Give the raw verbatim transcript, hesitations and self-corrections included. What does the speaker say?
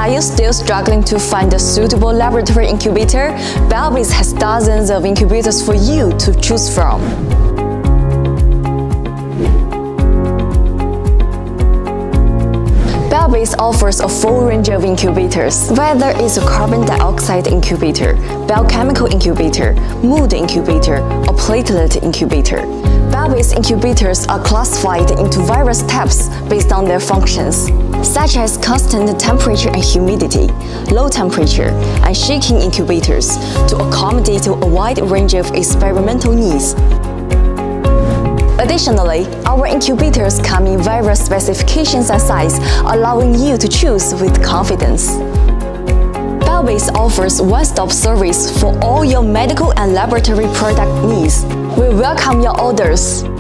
Are you still struggling to find a suitable laboratory incubator? BIOBASE has dozens of incubators for you to choose from. BIOBASE offers a full range of incubators, whether it's a carbon dioxide incubator, biochemical incubator, mold incubator, or platelet incubator. BIOBASE incubators are classified into various types based on their functions, such as constant temperature and humidity, low temperature, and shaking incubators to accommodate a wide range of experimental needs. Additionally, our incubators come in various specifications and sizes, allowing you to choose with confidence. BIOBASE offers one-stop service for all your medical and laboratory product needs. We welcome your orders.